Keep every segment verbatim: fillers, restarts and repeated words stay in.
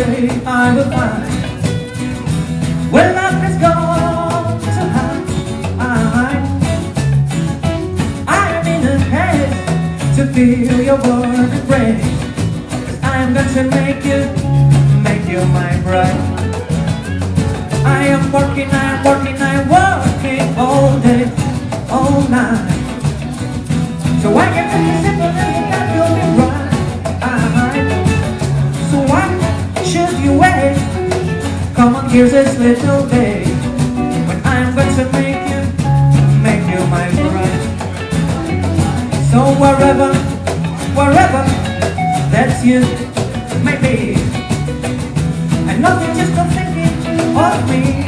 someday I will find where love has gone to hide. I am in a haste to feel your warm embrace. I am going to make you, make you my bride. I am working, I am working, I am working all day, all night. So I can make it simple and that will be right. So why should you wait? Come on, here's this little day when I'm going to make you, make you my bride. So wherever, wherever that you may be, and nothing just not thinking of me.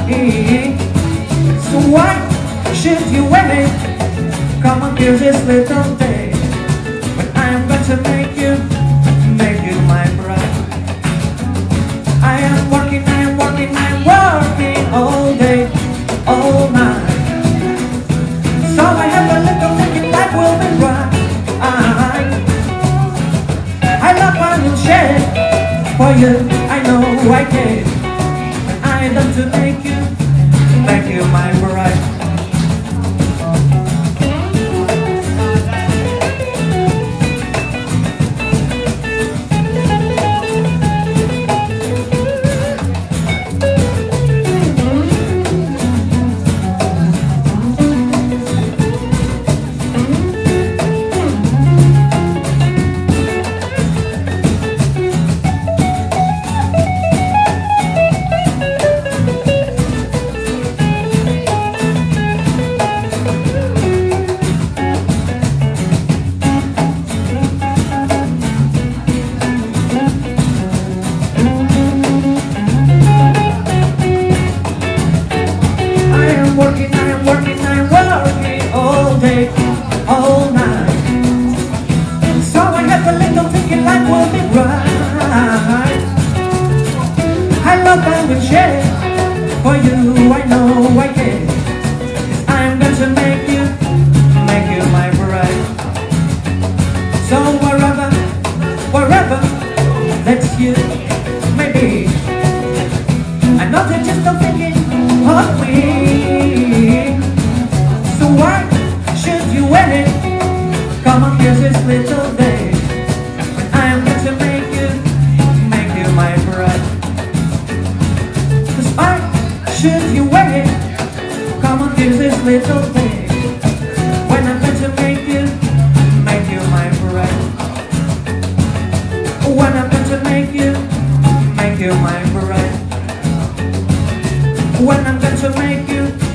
So why should you wait? Come on, here's this little day when I'm going to make you, make you my bride. I am working, I am working, I am working all day, all night. So I have a little thinking life will be right. I love I will share for you, I know I can. And I love to make you, make you my bride. Working, I am working, I am working all day, all night. So I have a little thinking life will be right. I love I will share for you, I know I can. 'Cause I am going to make you, make you my bride. So wherever, wherever that you may be, I'm not just a thinking of me. So why should you wait? Come on, here's this little day when I am going to make you, make you my bride. 'Cause why should you wait? Come on, here's this little day when I'm going to make you, make you my bride. When I'm going to make you, make you my bride. When I'm going to make you